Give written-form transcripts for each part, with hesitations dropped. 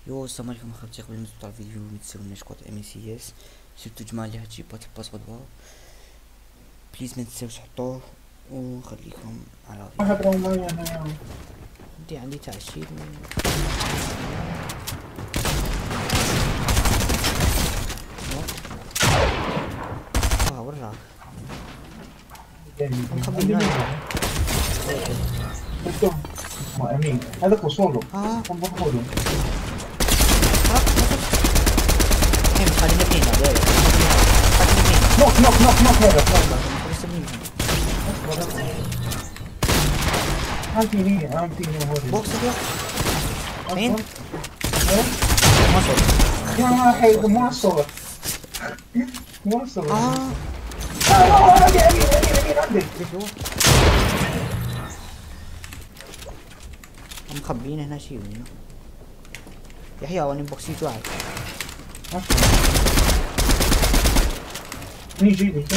يو السلام عليكم اخوتي، قبل ما نبداو الفيديو متنساوناش كود ام سي اس سيرتو جماعه اللي هتجيب الباسورد بليز ما تنساوش تحطوه ونخليكم على واحد راهو معايا انايا. عندي تاع الشيء وراك مخبيين ما امين هذاك وصوله نضربوله. خلينا اثنين نوك نوك نوك نوك هذا عامتيني بوكس مين؟ يا حي موصل موصل عندي عندي مخبيين هنا شيء منه يحيى واني بوكسيت واحد مين يجي لي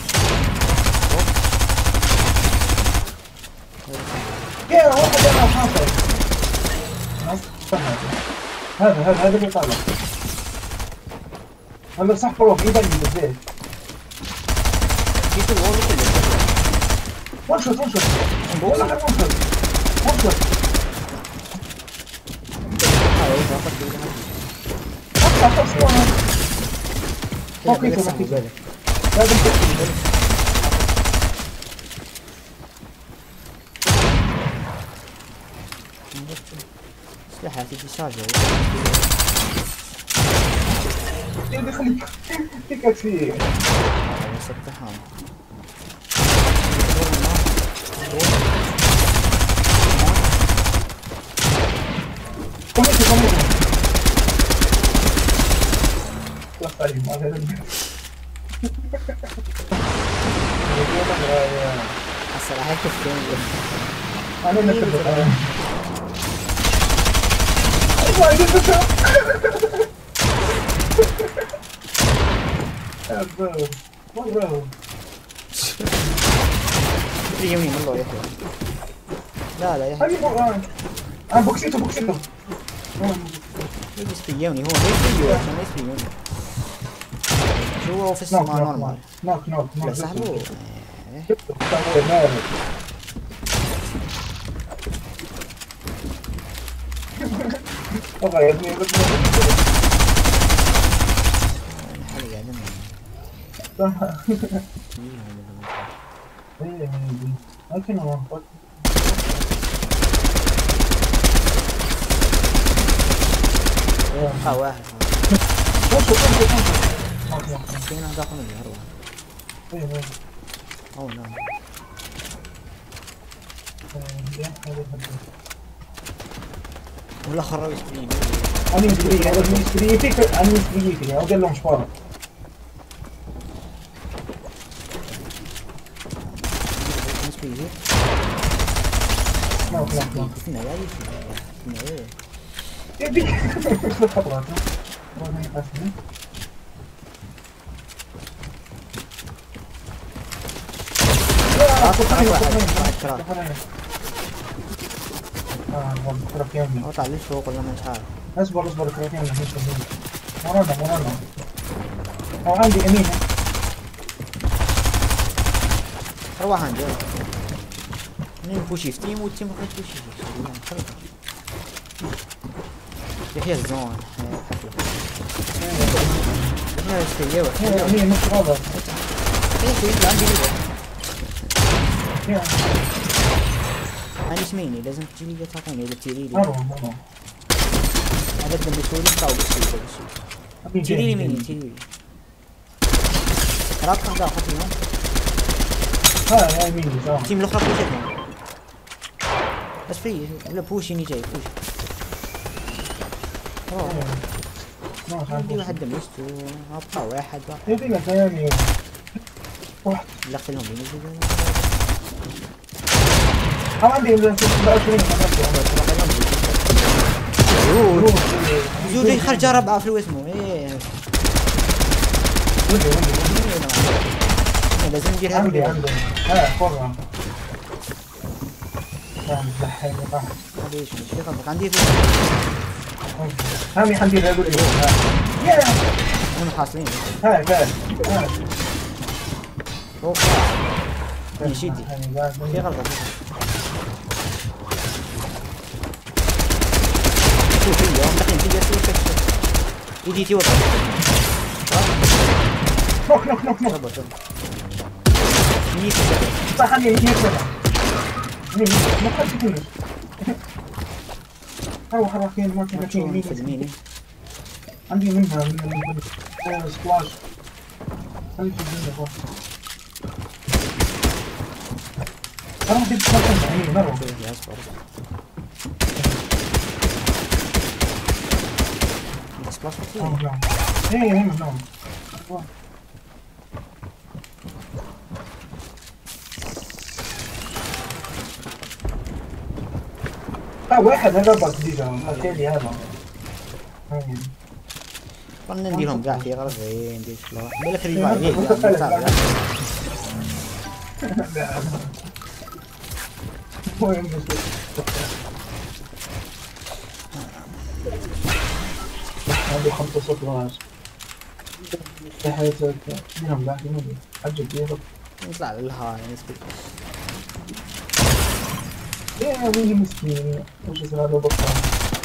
يا واحد انا حاصل هذا اللي طالع هذا صح بروح يبني بالزيت جيت الوول كله وان شوت والله وان شوت سلاحاتي دي شارجر خليك تكفي سبتحان الصراحة كفتين أنا نكتب مرة يمين والله يحيى لا يحيى أنا بوكسيته يجلس في يوني هو ليس في يوني هو في السماء نورمال نوك لا صاحبه والله يا ابني ممكن واحد فينا داخل الهروة او نعم ولا خرب سبري أنا سبري فيك أنا سبري فيك أقول لهم شفارة يديك خطرات اطلع ليش فوق ولا مش عارف اصبر كراتين ورانا او عندي يمين روح عندي منين بوشي في تيم والتيم ما كانش بوشي يحيى الزون حفله يمين مش غلط انا اسميني لازم تجيبي لي تعطيني اذا تيري لي ابدا بسوري او بسوري تيري لي مني تيري لي راك تاخذ فيهم يا يميني التيم الاخرى بوشي بس في ولا بوشيني جاي بوشي عندي واحد دمجته ابقى واحد بقى يدي لك يعني واحد لقيت لهم بينزلوا عندي 20 زودي خرج ربعه في اسمه ايه لازم ندير عندي فرع ليش مش قصدك عندي هامي حندير اقول لك يا هم حاصلين هاي قاعد فوق يشيدي في غلطة شوف هي داخلين تيجي شوف يجي تي وقف نوك نوك نوك نوك صح هامي يكسر ما خدت كلش روح روح فين ما كان يمين عندي منها من سكواش خلي في الدنيا روح اروح دي بتفكر يعني مره ايه نعم واحد هذا بس ديجا ما كان لي هذا قلنا نديرهم كاع في غرض زين ندير شلون بالك ريفايف عندي 5-0 في حياتك منهم قاعد يموني حجة بيضة نطلع للهاي نسبي يا ويلي مسكين وش يصير هذا بطل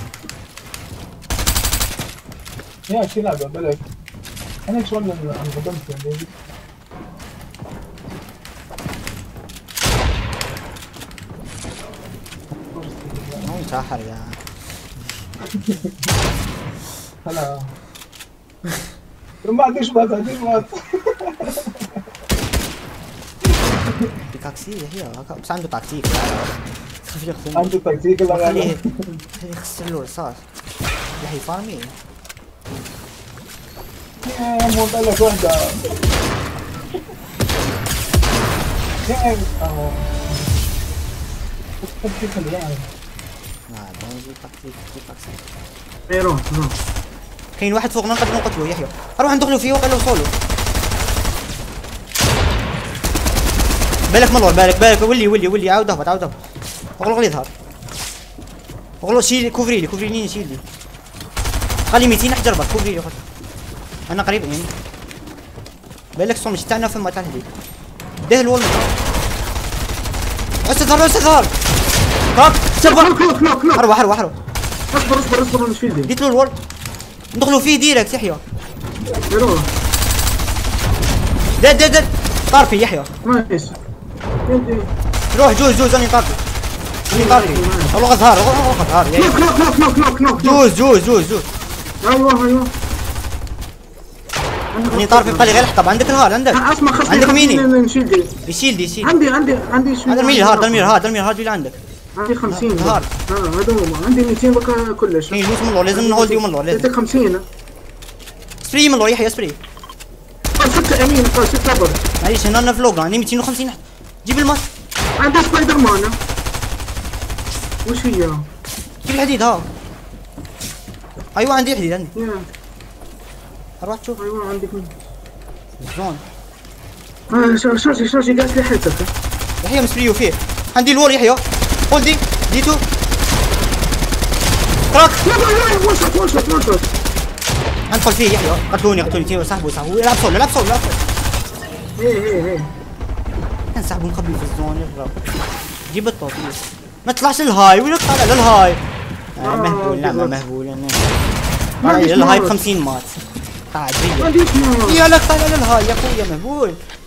يا شي لعبة بلك أنا شلون انقدمت يعني مو ساحر يا هلا ما عنديش مات عنديش مات بكاكسي هي بس عنده تكتيك عنده تكتيك ولا خليه يخسر له رصاص راح يفارمي يا مو لك وحدة يا تكتيك اللي يعني روح كاين واحد فوقنا نقدروا نقتلوه يحيى اروح ندخلوا فيه وقلوا صولو بالك ملور بالك ولي عاود اهبط اغلق لي يظهر اغلق شيل كوفري لي شيل لي خلي 200 احجربك كوفري لي انا قريب يعني بالك صومش تاعنا فما تحت لي ده الول استظهر كاك سبر اروح اصبر مش فيدي قلت له الول ندخلوا فيه ديريكت يحيى يروح دد طارفي يحيى ماشي روح جوز انا طارفي والله غزهار نوك جوز ايوه اني طارفي بقى لي غير حطب عندك الهار عندك ميني يشيل عندي شو هذا الميل هار اللي عندك عندي 50 هذا هو عندي 200 بقى كلش كاين لوس من الله لازم نهولدي من الله لازم 50 سبري من الله يحيى سبري 6 يمين 6 ربع معليش هنا فلوق عندي 250 جيب الماس عندي سبايدر مان وش هي؟ جيب الحديد ها ايوه عندي حديد عندي اروح تشوف ايوه عندك شلون شاشي قاعد لحيتك يحيى مسبريو فيه عندي الور يحيى هولدي ديتو كراك وش ادخل فيه يحيى قتلوني سحبوا يلعب صول ايه كان سحبوا مخبي في الزون يضرب جيب الطوطيس ما تطلعش الهاي وين طالع للهاي مهبول لا مهبول طالع للهاي ب 50 مات قاعد يا لك طالع للهاي يا اخويا مهبول